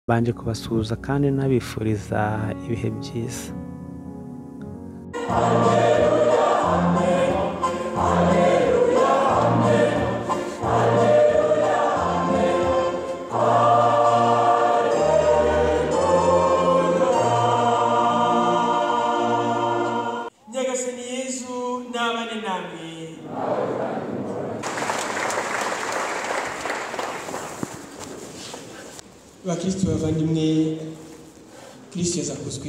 Banje kubasuhuza kandi nabifuriza ibihe byiza. Nyagasani Yesu nabane namwe. Bakristo bavandimwe, Kristo yazakuzwe.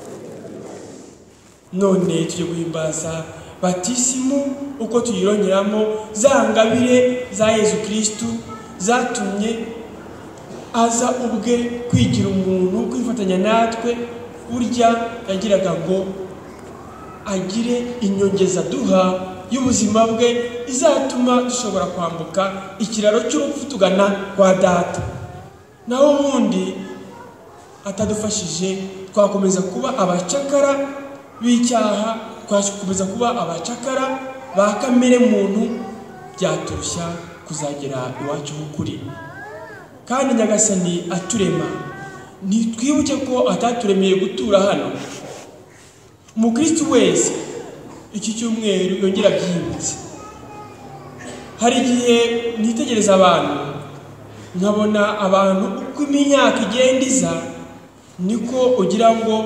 None tuje guhimbaza batisimu uko tuyirongeramo za ngabire za Yesu Kristo zatumye aza ubwe kwigira umuntu, kwifatanya natwe. Burya yagiraga ngo agire inyongeza duha y'ubuzima bwe izatuma dushobora kwambuka ikiraro cy'urupfu tugana kwa data. Naho ubundi atadufashije twakomeza kuba abacakara b'icyaha, twakomeza kuba abacakara ba kamere muntu, byaturushya kuzagera iwacu h'ukuri. Kandi Nyagasani aturema, ntitwibuke ko ataturemeye gutura hano. Umukristo wese iki cyumweru yongera byibutse. Hari igihe nitegereza abantu nkabona abantu uko imyaka igenda iza niko ugira ngo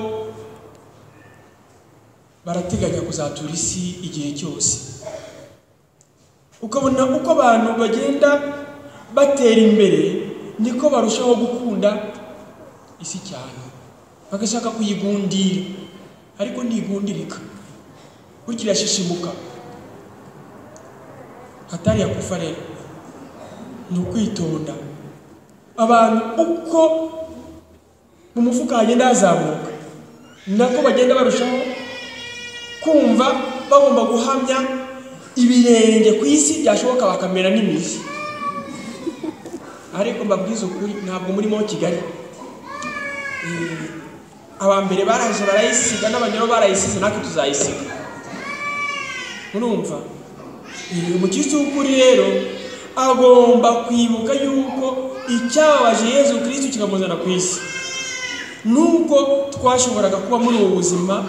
barateganya kuzatura isi igihe cyose. Ukabona uko abantu bagenda batera imbere niko barushaho gukunda isi cyane, bagashaka kuyigundira, ariko ntigundirika, burya irashishimuka. Hatari yakufa rero ni ukwitonda. Abantu uko mu mufuka hagenda hazamuka nako bagenda barushaho kumva bagomba guhamya ibirenge ku isi byashoboka bakamera n'imizi. Ariko mbabwiza ukuri, ntabwo murimo Kigali. Abambere baraje barayisiga n'abanyoro barayisize, natwe tuzayisiga. Murumva? Umukristo w'ukuri rero agomba kwibuka yuko icyabaje Yesu Kristo kikamuzana ku isi. Nubwo twashoboraga kuba muri ubu buzima,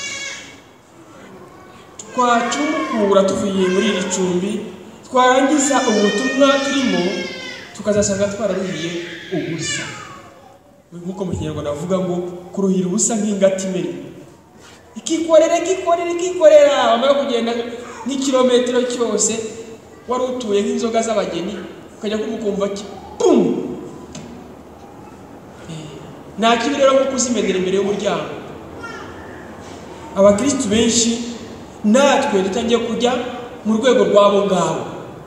twacumukura tuvuye muri iri cumbi, twarangiza ubutumwa turimo tukazasanga twararuhiye ubusa. Nkuko mu Kinyarwanda bavuga ngo kuruhira ubusa nk'ingati imena. Ikikorera wamara kugenda nk'ikilometero cyose wari utuye nk'inzoga z'abageni, ukajya kumukumva ki pum. Nta kibi rero nko kuzimenera imbere y'umuryango. Abakristo benshi natwe dutangiye kujya mu rwego rwabo ngabo.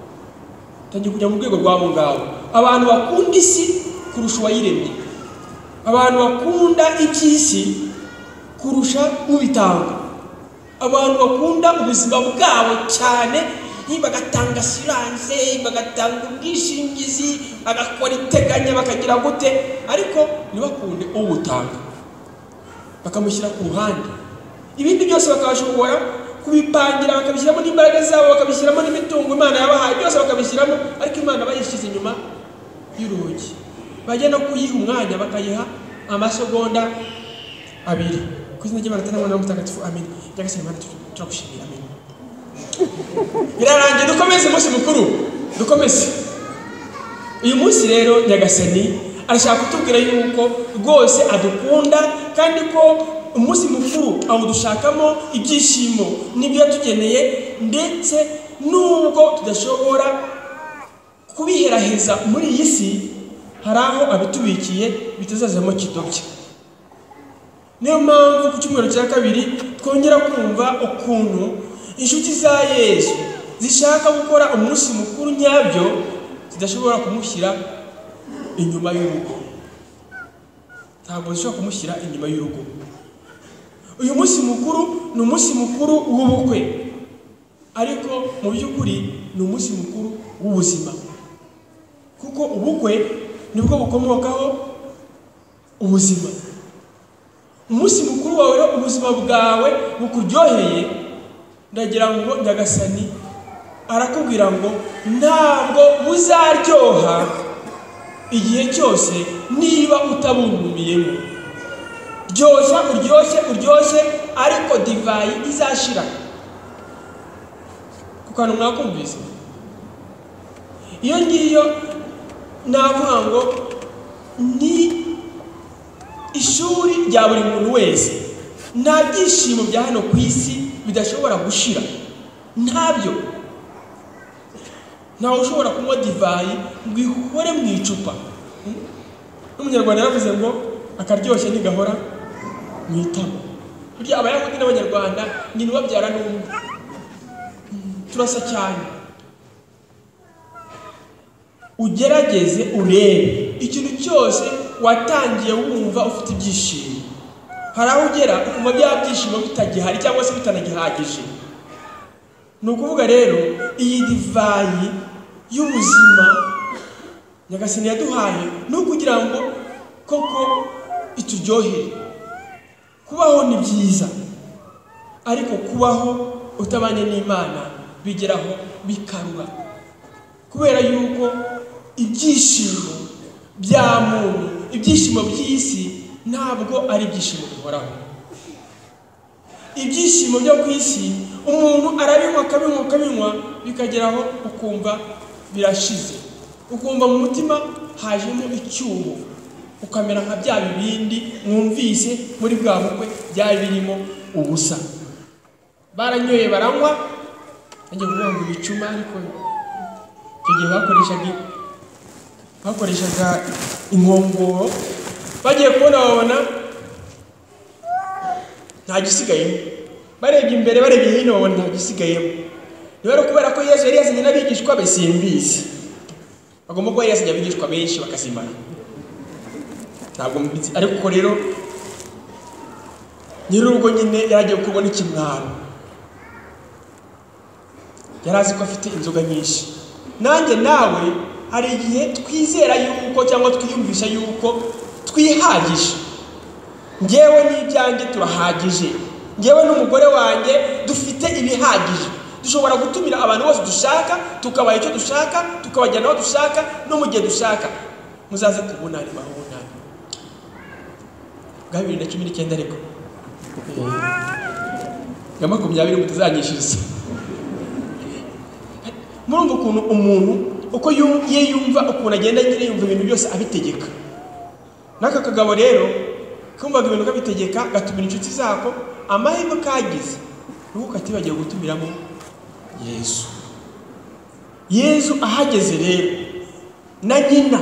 Abantu bakunda isi kurusha uwayiremye. Abantu bakunda iby'isi kurusha ubitanga. Abantu bakunda ubuzima bwabo cyane, bagatanga assurance, bagatanga ubwishingizi, bagakora iteganya, bakagira gute, ariko ntibakunde ubutanga, bakamushyira ku ruhande. Ibindi byose bakabashobora kubipangira, bakabishyiramo n'imbaraga zabo, bakabishyiramo n'imitungo Imana yabahaye, byose bakabishyiramo, ariko Imana bayishyize inyuma y'urugi. Bajya no kuyiha umwanya bakayiha amasegonda 2. Kuzina ry'Imana Data na Mutagatifu, amen. Nyagasani Imana turagushimira, amen. Birarangiye, dukomeze umunsi mukuru, dukomeze. Uyu munsi rero Nyagasani arashaka kutubwira yuko rwose adukunda, kandi ko umunsi mukuru awudushakamo ibyishimo n'ibyo yatugeneye, ndetse nubwo tudashobora kubiheraheza muri iyi si, hari aho abitubikiye bitazazamo kidobya. Niyo mpamvu ku cyumweru cya kabiri twongera kumva ukuntu inshuti za Yesu zishaka gukora umunsi mukuru nyabyo zidashobora kumushyira inyuma y'urugo. Ntabwo zishobora kumushyira inyuma y'urugo. Uyu munsi mukuru ni umunsi mukuru w'ubukwe, ariko mu by'ukuri ni umunsi mukuru w'ubuzima, kuko ubukwe nibwo bukomokaho ubuzima. Umunsi mukuru wawe rero ubuzima bwawe bukuryoheye, ndagira ngo Nyagasani arakubwira ngo ntabwo buzaryoha igihe cyose niba utabumbumiyemo. Uryoshye ariko divayi izashira. Kuko mwakumvise iyo ngiyo navuga ngo ni ishuri rya buri muntu wese. Nta byishimo bya hano ku isi bidashobora gushira, ntabyo. Ntawe ushobora kunywa divayi ngo ihore mu icupa. N'umunyarwanda yaravuze ngo akaryoshye ntigahora mu itama. Burya abayahudi n'abanyarwanda nyine babyara n'umwe, turasa cyane. Ugerageze urebe ikintu cyose watangiye wumva ufite ibyishimo, hari aho ugera ukumva bya byishimo bitagihari cyangwa se bitanagihagije. Ni ukuvuga rero iyi divayi y'ubuzima Nyagasani yaduhaye ni ukugira ngo koko ituryohere. Kubaho ni byiza, ariko kubaho utabanye n'Imana bigeraho bikarura, kubera yuko ibyishimo bya muntu, ibyishimo by'isi ntabwo ari ibyishimo bihoraho. Ibyishimo byo ku isi umuntu arabinywa bikageraho ukumva birashize, ukumva mu mutima hajemo icyuho, ukamera nka bya bibindi mwumvise muri bwa bukwe byari birimo ubusa. Baranyoye baranywa, ajya kuvuga ngo ibicuma, ariko icyo gihe bakoreshaga inkongoro. Bagiye kubona babona nta gisigayemo, barebye imbere barebye hino babona nta gisigayemo. Rero kubera ko Yesu yari yazanye n'abigishwa be simbizi, bagomba kuba yazanye abigishwa benshi bakazimana, ntabwo mbizi. Ariko rero nyir'urugo nyine yaragiye kubona ikimwaro, yarazi ko afite inzoga nyinshi. Nanjye nawe hari igihe twizera yuko cyangwa twiyumvisha yuko twihagije. Ngewe n'ibyanjye turahagije, ngewe n'umugore wanjye dufite ibihagije, dushobora gutumira abantu bose dushaka, tukabaha icyo dushaka, tukabajyana aho dushaka no mu gihe dushaka. Muzaze kubunani bahunani bwa 2019 ariko ya 20 mutazanyishiriza. Murumva ukuntu umuntu uko yumva, ukuntu agenda nyine yumva ibintu byose abitegeka. Naka kagabo rero kumvaga ibintu kabitegeka, gatumira inshuti zako, amahirwe kagize nuko katibagiye gutumiramo Yesu ahageze rero na nyina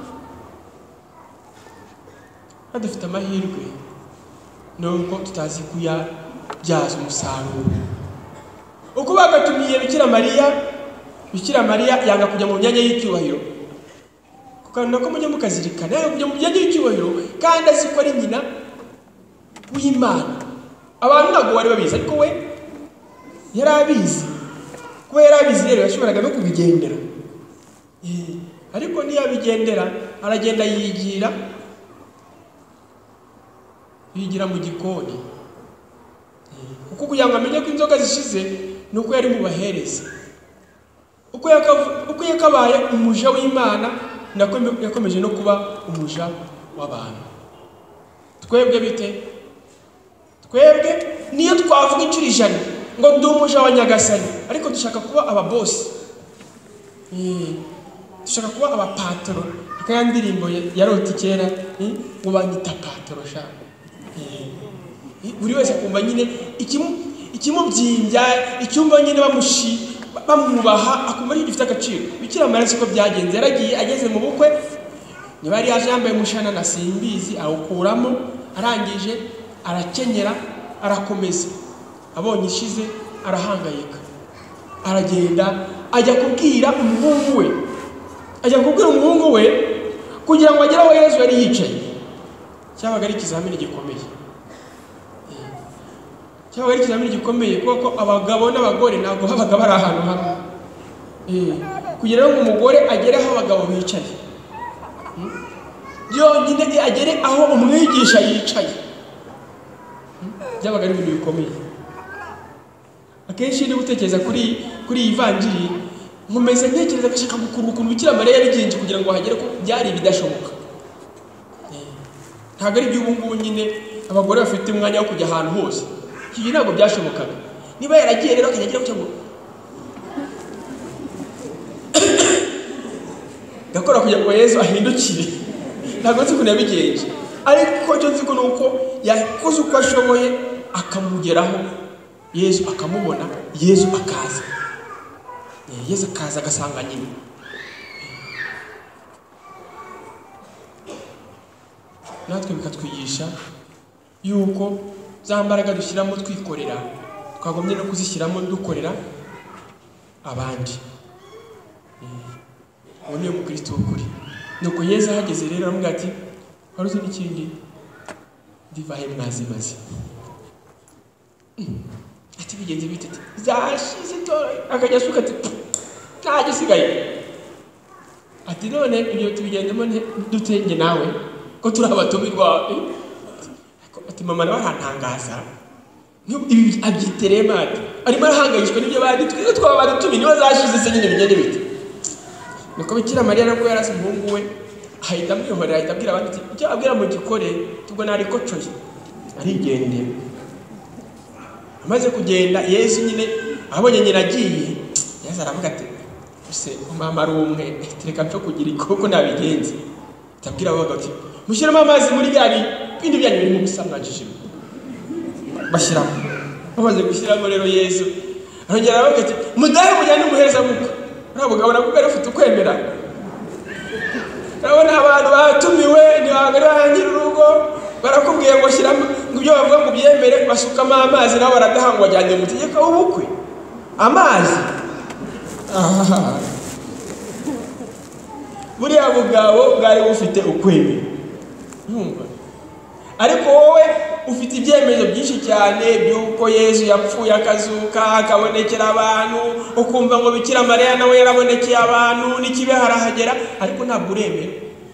adufite amahirwe nuko tutazi kuyabyaza umusaruro. Uko bagatumiye Bikira Mariya yanga kujya mu myanya y'icyubahiro, kuko nako mujye mukazirikana yanga kujya mu myanya y'icyubahiro kandi azi ko ari nyina w'Imana. Abantu ntabwo bari babizi, ariko we yari abizi. Kuba yari abizi rero yashoboraga no kubigendera, ariko ntiyabigendera, aragenda yigira mu gikoni, kuko kugira ngo amenye ko inzoga zishize nuko yari mu bahereza. Uko yakabaye umuja w'Imana, yakomeje no kuba umuja w'abantu. Twebwe bite? Twebwe niyo twavuga inshuro 100 ngo ndi umuja wa Nyagasani, ariko dushaka kuba ababosi, dushaka kuba abapatoro. Akaya ndirimbo yaroti kera ngo banyita patoro sha. Buri wese akumva nyine ikimubyimbya, icyumba nyine bamwubaha, akumva ari gifite agaciro. Bikira Mariya siko byagenze, yaragiye ageze mu bukwe, niba yari yaje yambaye umushana na simbizi, awukuramo, arangije arakenyera, arakomeza. Abonye ishize arahangayika, aragenda ajya kubwira umuhungu we, kugira ngo agere aho Yesu yari yicaye. Cyabaga ari ikizamini gikomeye, kuko abagabo n'abagore ntabwo babaga bari ahantu hamwe. Kugira ngo umugore agere aho abagabo bicaye, yonyine agere aho umwigisha yicaye, byabaga ari ibintu bikomeye. Akenshi ndi gutekereza kuri iyi vanjiri, nkomeze ntekereza gashaka gukura ukuntu Bikira Mariya yabigenje kugira ngo hagere ko byari bidashoboka. ntabwo ari iby'ubu ngubu nyine abagore bafite umwanya wo kujya ahantu hose. Iki ntabwo byashobokaga. Niba yaragiye rero akajya agira ngo gakora kugira ngo Yesu ahindukire, ntabwo nzi ukuntu yabigenje, ariko cyo nzi ko nuko yakoze uko ashoboye akamugeraho, Yesu akamubona, Yesu akaza. Yesu akaza agasanga nyine. Natwe bikatwigisha yuko za mbaraga dushyiramo twikorera twagomye no kuzishyiramo dukorera abandi. Uwo niyo mukristo w'ukuri. Nuko Yesu ahageze rero aramubwira ati wari uzi n'ikindi, divayi mwazimaze. Ati bigenze bite? Zashize tore. Akajya asuka ati nta gisigaye. Ati none ibyo tubigendemo dutenge nawe ko turi abatumirwa. Ati mama nawe arantangaza. Ibi abyiterema ati arimo arahangayishwa n'ibyo bandi twize twaba badutumi niba zashize se nyine bigende bite. Nuko Bikira Mariya nabwo yarase umuhungu we ahita amwihorera, ahita abwira abandi ati icyo abwira mu gikore tubwo nari kocoye arigendera. Amaze kugenda Yesu nyine abonye nyina agiye, Yesu aravuga ati ese mama ari umwe tereka mpfe kugira ikoko nabigenze. Tabwira abaga ati mushyiramo amazi muri byari bindi byanyu birimo gusamwajije. Bashyiramo. Bamaze gushyiramo rero Yesu arongera aravuga ati mudahe mujyane umuhereza muko. Ntabwo gabana kuko arafite ukwemera. Urabona abantu batumiwe ntibarangira urugo barakubwiye ngo shyiramo ngo ibyo bavuga ngo byemere, basukamo amazi nabo baradahangwa ajyanye mu tegeko w'ubukwe amazi. Buriya bugabo bwari bufite ukwemera. Ariko wowe ufite ibyemezo byinshi cyane by'uko Yesu yapfuye akazuka akabonekera abantu, ukumva ngo Bikira Mariya nawe yarabonekeye abantu n'ikibe harahagera, ariko ntabwo uremera.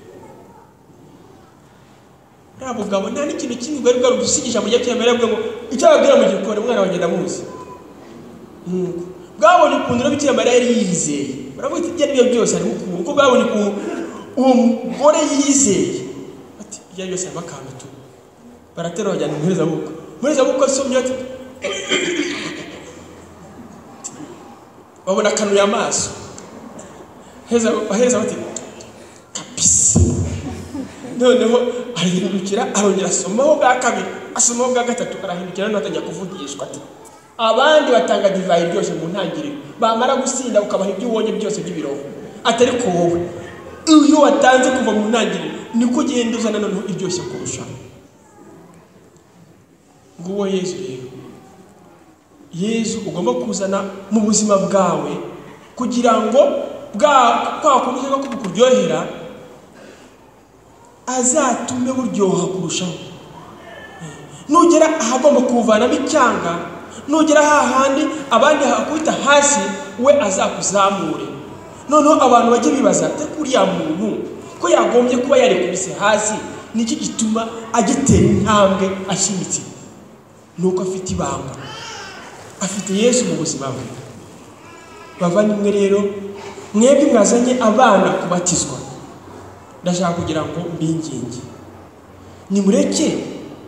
Ntabwo bugabo nta n'ikintu kimwe bwari bwarudusigisha mu gihe cy'Imana ngo icyo ababwira mu gikore umwana wagenda muzi. Bwabonye ukuntu no Bikira Mariya yari yizeye. Baravuga ati ibyo byose ari ukuntu uko bwabonye ukuntu uwo mugore yizeye. Ati ibyo byose ari akantu tu. Baratera bajyana umuhereza bukwe. Umuhereza bukwe asomye ati babona kanuye amaso. Aheza bati kapisi. Noneho arihindukira arongera asomaho bwa kabiri, asomaho bwa gatatu, arahindukira n'atajya kuvugishwa ati abandi batanga divayi byose mu ntangiriro, bamara gusinda ukabaha ibyo ubonye byose by'ibiroho. Atari ko wowe iyo watanze kuva mu ntangiriro niko ugenda uzana noneho iryoshye kurushaho. Nguwo Yesu rero. Yesu ugomba kuzana mu buzima bwawe kugira ngo kwa kunoza ko kukuryohera azatume buryoha kurushaho. Nugera ahagomba kuvanamo icyanga, nugera hahandi abandi hakubita hasi, we azakuzamure. Noneho abantu bajye bibaza ati kuriya muntu ko yagombye kuba yari kubise hasi, niki gituma agitera intambwe ashimitse? Nuko afite ibanga, afite Yesu mu buzima bwe. Bavandimwe rero, mwebwe mwazanye abana kubatizwa, ndashaka kugira ngo mbinginge nimureke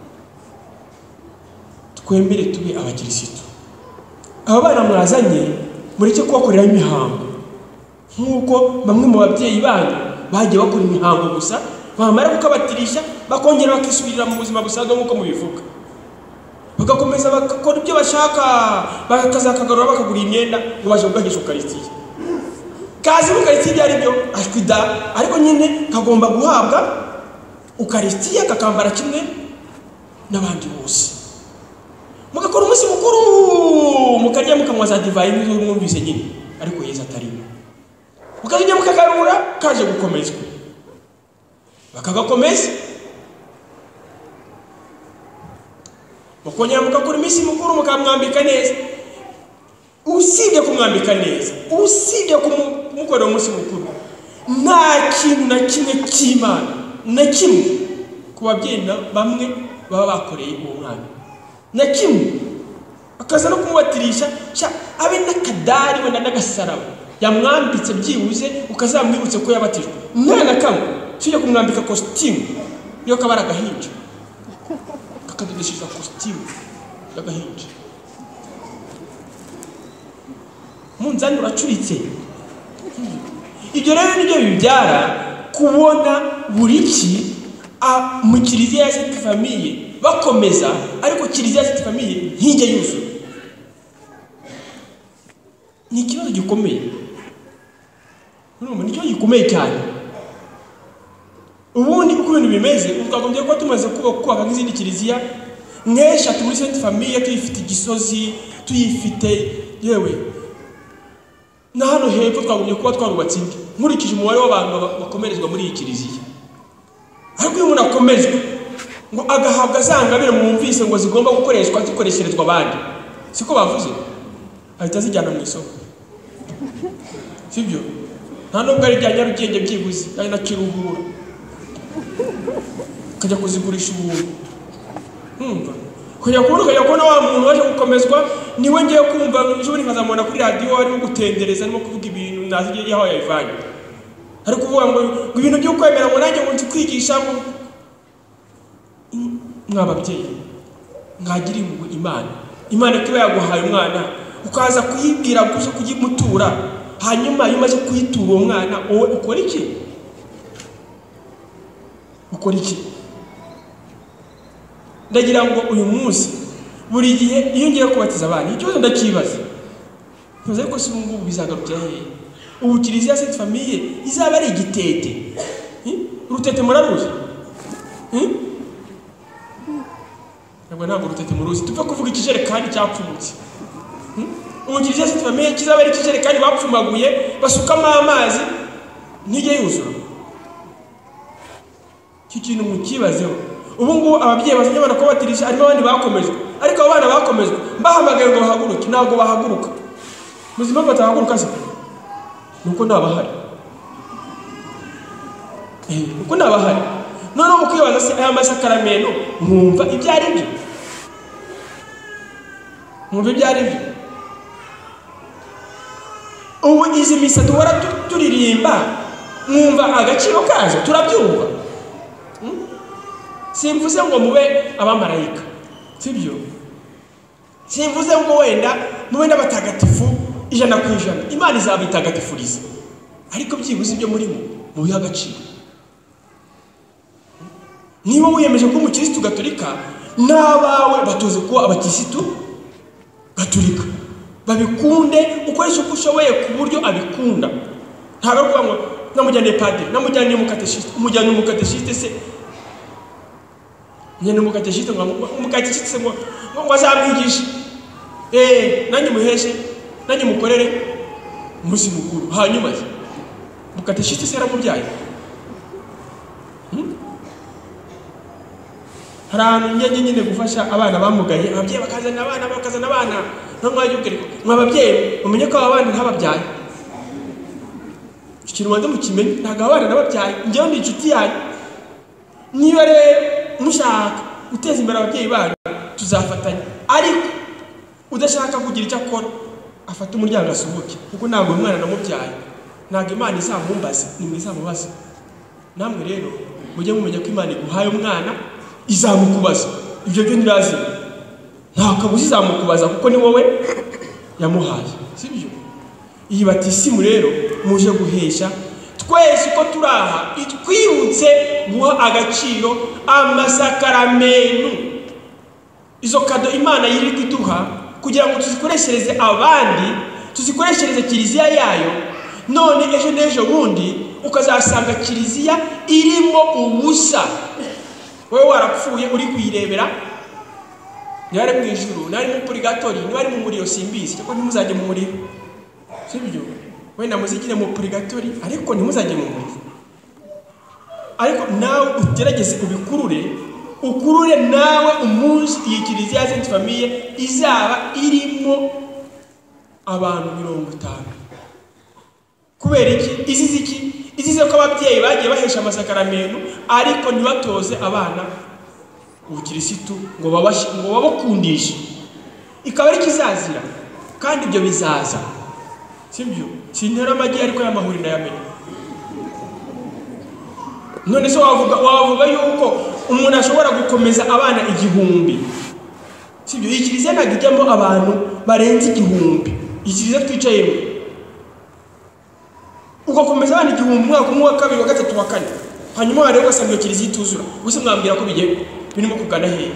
twemere tube abakirisitu. Aba bana mwazanye mureke kubakorera imihango nk'uko bamwe mu babyeyi banyu bagiye bakora imihango gusa, bamara kukabatirisha bakongera bakisubirira mu buzima busanzwe nk'uko mubivuga, bagakomeza bakakora ibyo bashaka, bakazakagarura bakagura imyenda ngo baje kugahisha Ukaristiya. Kazi Ukaristiya byari byo ashwida, ariko nyine kagomba guhabwa Ukaristiya kakambara kimwe n'abandi bose. Mugakora umunsi mukuru mukarya mukanywa za divayi nizo mwumvise nyine, ariko Yesu atarimo. Mukajya mukagarura kaje gukomezwa, bakagakomeza. Mukongera mukakora iminsi mukuru mukamwambika neza. Usibye kumwambika neza, usibye kumukorera umunsi mukuru, nta kintu na kimwe cy'Imana na kimwe ku babyeyi bamwe baba bakoreye uwo mwana na kimwe. Akaza no kumubatirisha abe n'akadari wenda n'agasaraba yamwambitse byibuze ukazamwibutse ko yabatijwe. Mwana kamwe tujye kumwambika costume iyo kabara gahinja kakadodeshiza costume y'agahinja munzani uracuritse. Ibyo rero nibyo bibyara kubona buri ki mu kiliziya ya Sainte Famille bakomeza, ariko kiliziya ya Sainte Famille ntijye yuzuye. Ni ikibazo gikomeye, ni ikibazo gikomeye cyane. Ubundi uko ibintu bimeze twagombye kuba tumaze kubaka nk'izindi kiliziya nk'eshatu muri Sainte Famille, tuyifite Gisozi, tuyifite yewe na hano hepfo twagombye kuba twarubatse indi nkurikije umubare w'abantu bakomerezwa muri iyi kiliziya. Ariko uyu muntu akomezwa ngo agahabwa zangabire mwumvise ngo zigomba gukoreshwa zikoresherezwa abandi, siko bavuze, ahita zijyana mu isoko, sibyo? Nta nubwo ari bya Nyarugenge byibuze, ari na Kiruhura kajya kuzigurisha ubuntu. Kujya kubona wa muntu waje gukomezwa niwe ngiye kumva ejo nkazamubona kuri radio arimo gutendereza, arimo kuvuga ibintu nazigiye yaho yayivanye, ariko kuvuga ngo ibintu byo kwemera ngo nanjye ngo nzi kwigisha. Mwababyeyi mwagira Imana kiba yaguhaye umwana ukaza kuyibwira gusa kuyimutura, hanyuma iyo umaze kuyitura uwo mwana wowe ukora iki? Ndagira ngo uyu munsi buri gihe iyo ngiye kubatiza abana ikibazo ndakibaza, ntuze ko si ngubu bizagarukira hehe. Ubu kiliziya ya Sainte Famille izaba ari igitete, urutete muraruzi? Ntabwo urutete muruzi, tupfa kuvuga ikijerekani cyapfumutse. Ubu kiliziya ya Sainte Famille kizaba ari ikijerekani bapfumaguye basukamo amazi ntijye yuzura. Iki kintu mukibazeho. Ubu ngubu ababyeyi bazanye abana kubatirisha, harimo abandi bakomejwe, ariko abo bana bakomejwe mbahamagaye ngo bahaguruke, ntabwo bahaguruka. Muzima batahaguruka se nuko nabahari, nuko nabahari. Noneho ukibaza se aya masakaramento mwumva ibyo ari byo? Mwumva ibyo ari byo? Ubu izi misa duhora turirimba mwumva agaciro kazo? Turabyumva? Simvuze ngo mube abamarayika, sibyo? Simvuze ngo wenda mube n'abatagatifu 100%. Imana izabitagatifuriza, ariko byibuze ibyo muri mu biha agaciro. Niba wiyemeje ko umukirisitu gatolika, n'abawe batoze kuba abakirisitu gatolika, babikunde ukoresha uko ushoboye ku buryo abikunda. Ntabwo kuvuga ngo namujyane padiri, namujyane umukateshiste, umujyane umukateshiste se nyene umukateshiste ngo azamwigisha, nanjye muheshe, nanjye mukorere umunsi mukuru, hanyuma umukateshiste se yaramubyaye. Hari ahantu njye nyine gufasha abana bamugaye, ababyeyi bakazana abana no mwajyugereko mwababyeyi umenye ko abana ntababyaye. Ikintu wanda mukimenye, ntago abana nababyaye, njyewe ndi inshuti yanyu. Niba rero mushaka guteza imbere ababyeyi banyu tuzafatanya, ariko udashaka kugira icyo akora afata umuryango asubuke, kuko ntabwo umwana namubyaye, ntabwo Imana izamumbaza, ni mwizamubaza. Namwe rero mujye mumenya ko Imana iguhaye umwana izamukubaza, ibyo byo ntirazima, nta kabuza izamukubaza kuko ni wowe yamuhaye, sibyo? Iyi batisimu rero muje guhesha twese ko turaha twibutse guha agaciro amasakaramento, izo kado Imana yiri kuduha kugira ngo tuzikoreshereze abandi, tuzikoreshereze kiliziya yayo. None ejo n'ejo bundi ukazasanga kiliziya irimo ubusa, wowe warapfuye uri kuyirebera, nyari mu ijuru, nari mu purgatori, nari mu muriro simbizi, kuko ntimuzajye mu muriro, sibyo? Wenda muzigire mu purgatori ariko ntimuzajye mu muriro. Ariko nawe ugerageze ukurure nawe umunsi iyi kiliziya ya Sainte Famille izaba irimo abantu 50. Kubera iki? Izize ko ababyeyi bagiye bahesha amasakaramento ariko ntibatoze abana ubukirisitu ngo babakundishe, ikaba ari kizazira, kandi ibyo bizaza, sibyo? Sintera amagi ariko y'amahuri ndayamenya. None se wavuga yuko umuntu ashobora gukomeza abana 1000. Sibyo ikirize nagijyamo abantu barenze 1000. Ikirize twicayemo ugakomeza abana 1000 mwaka umwe wa kabiri wa gatatu wa kane, hanyuma warero ugasanga iyo kirize ituzura. Ubuse mwambwira ko bigiye birimo kugana hehe?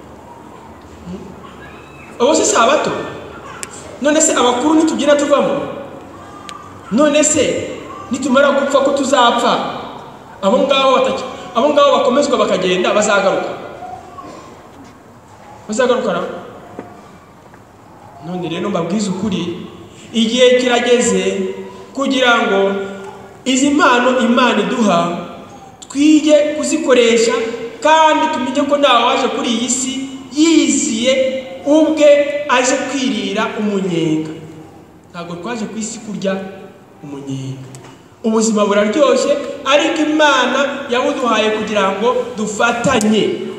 Abo se sabato none se abakuru nitugira tuvamo, none se nitumara gupfa ko tuzapfa, abo ngabo bakomezwa bakagenda bazagaruka none rero mbabwiza ukuri, igihe kirageze kugira ngo izi mpano Imana iduha twige kuzikoresha, kandi tumenye ko ntawe waje kuri iyi si yiziye ubwe aje kwirira umunyenga. Ntabwo twaje ku isi kurya umunyenga. Ubuzima buraryoshye, ariko Imana yabuduhaye kugira ngo dufatanye